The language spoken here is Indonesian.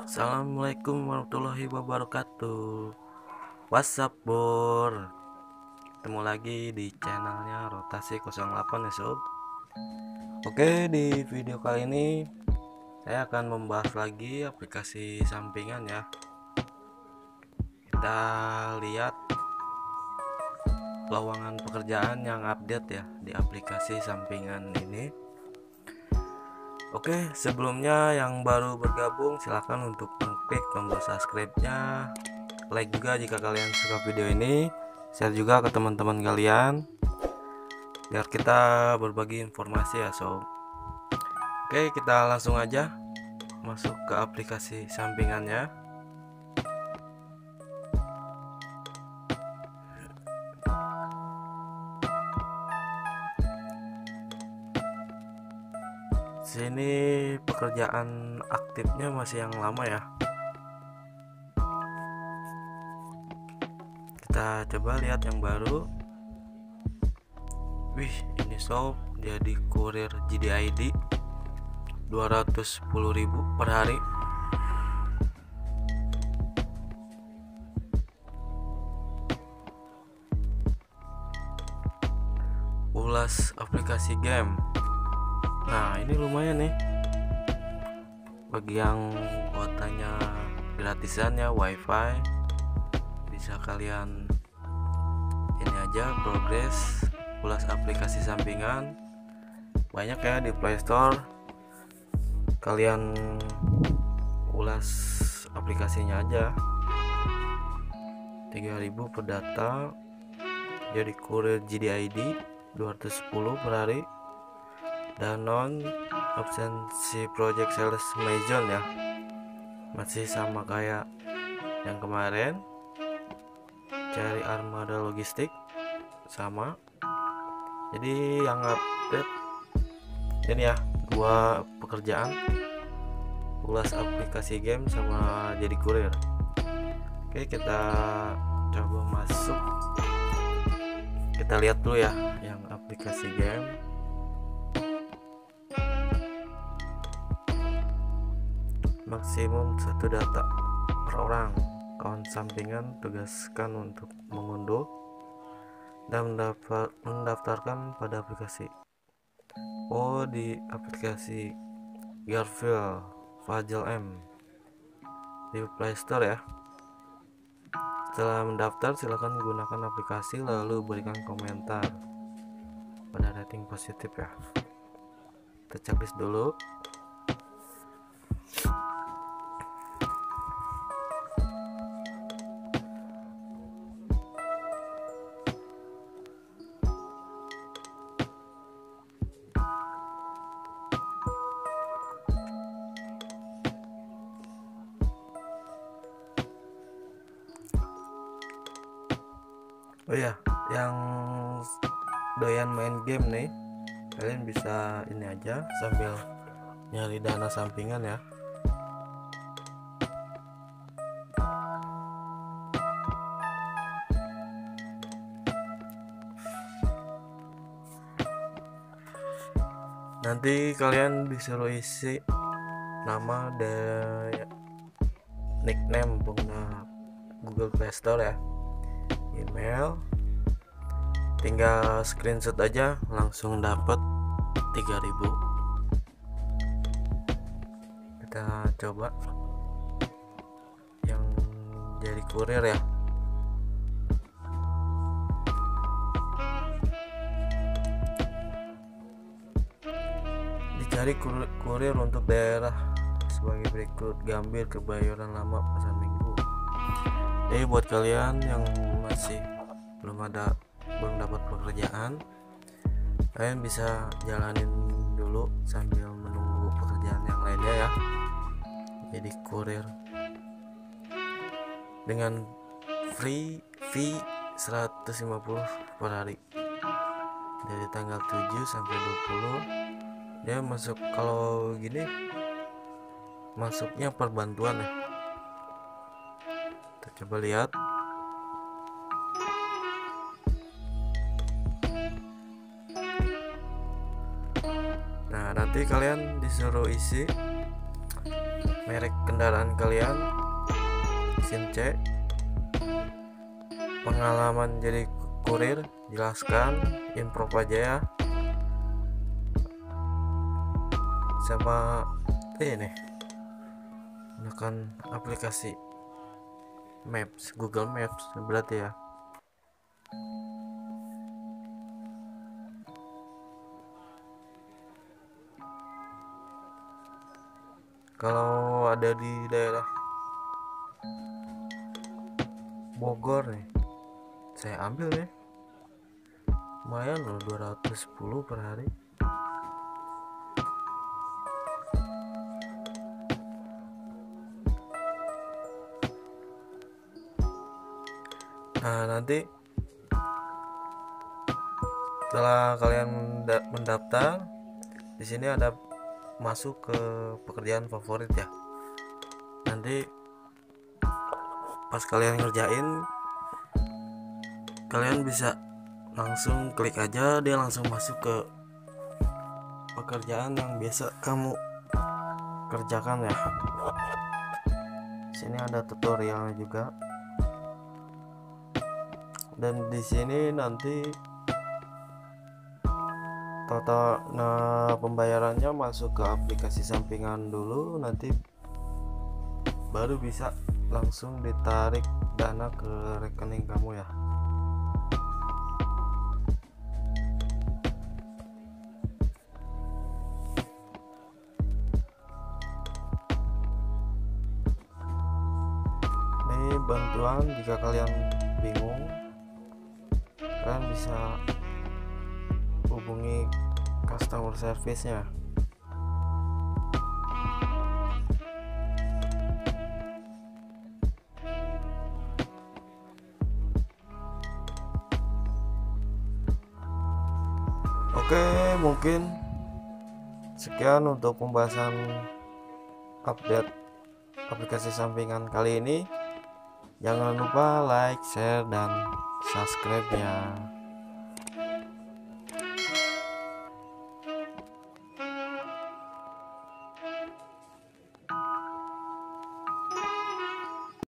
Assalamualaikum warahmatullahi wabarakatuh. What's up, Bor? Ketemu lagi di channelnya Rotasi 08 ya, Sob. Oke, di video kali ini saya akan membahas lagi aplikasi sampingan ya. Kita lihat lowongan pekerjaan yang update ya di aplikasi sampingan ini. Oke, sebelumnya yang baru bergabung silahkan untuk mengklik tombol subscribe-nya, like juga jika kalian suka video ini, share juga ke teman-teman kalian biar kita berbagi informasi ya sob. Oke, kita langsung aja masuk ke aplikasi sampingannya. Sini pekerjaan aktifnya masih yang lama ya. Kita coba lihat yang baru. Wih, ini sob, jadi kurir GDID 210.000 per hari. Ulas aplikasi game. Nah, ini lumayan nih. Bagi yang kuotanya gratisan ya, wifi, bisa kalian ini aja progres ulas aplikasi sampingan. Banyak ya di Play Store. Kalian ulas aplikasinya aja. 3.000 per data. Jadi kurir GDID 210 per hari. Dan non absensi project sales maison ya, masih sama kayak yang kemarin. Cari armada logistik sama. Jadi yang update ini ya, dua pekerjaan, ulas aplikasi game sama jadi kurir. Oke, kita coba masuk, kita lihat dulu ya yang aplikasi game. Maksimum 1 data per orang. Kawan sampingan tugaskan untuk mengunduh dan mendaftarkan pada aplikasi. Oh, di aplikasi Garfield Fajal M di Play Store ya. Setelah mendaftar, silakan gunakan aplikasi lalu berikan komentar pada rating positif ya. Kita checklist dulu. Oh ya, yang doyan main game nih, kalian bisa ini aja sambil nyari dana sampingan ya. Nanti kalian disuruh isi nama dan nickname pengguna Google Play Store ya, email, tinggal screenshot aja langsung dapat 3.000. Kita coba yang jadi kurir ya. Dicari kurir untuk daerah sebagai berikut: Gambir, Kebayoran Lama, Pasar Minggu. Jadi buat kalian yang masih belum dapat pekerjaan, kalian bisa jalanin dulu sambil menunggu pekerjaan yang lainnya ya. Jadi kurir dengan fee 150 per hari dari tanggal 7 sampai 20. Dia masuk, kalau gini masuknya perbantuan ya. Kita coba lihat. Nah, nanti kalian disuruh isi merek kendaraan kalian, SIM C, pengalaman jadi kurir, jelaskan, info aja ya, sama ini gunakan aplikasi Maps, Google Maps berarti ya. Kalau ada di daerah Bogor nih, saya ambil nih, lumayan loh, 210 per hari. Nah, nanti setelah kalian mendaftar, di sini ada masuk ke pekerjaan favorit ya. Nanti pas kalian ngerjain, kalian bisa langsung klik aja, dia langsung masuk ke pekerjaan yang biasa kamu kerjakan ya. Sini ada tutorialnya juga, dan di sini nanti total pembayarannya masuk ke aplikasi sampingan dulu, nanti baru bisa langsung ditarik dana ke rekening kamu ya. Ini bantuan jika kalian bingung, kalian bisa hubungi customer service-nya. Oke, mungkin sekian untuk pembahasan update aplikasi sampingan kali ini. Jangan lupa like, share, dan subscribe-nya.